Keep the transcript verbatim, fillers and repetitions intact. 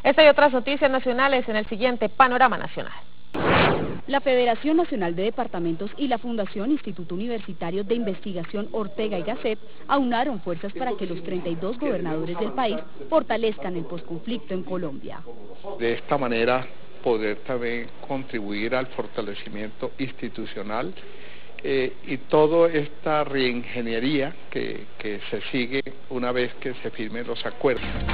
Esta y otras noticias nacionales en el siguiente Panorama Nacional. La Federación Nacional de Departamentos y la Fundación Instituto Universitario de Investigación Ortega y Gasset aunaron fuerzas para que los treinta y dos gobernadores del país fortalezcan el posconflicto en Colombia. De esta manera poder también contribuir al fortalecimiento institucional eh, y toda esta reingeniería que, que se sigue una vez que se firmen los acuerdos.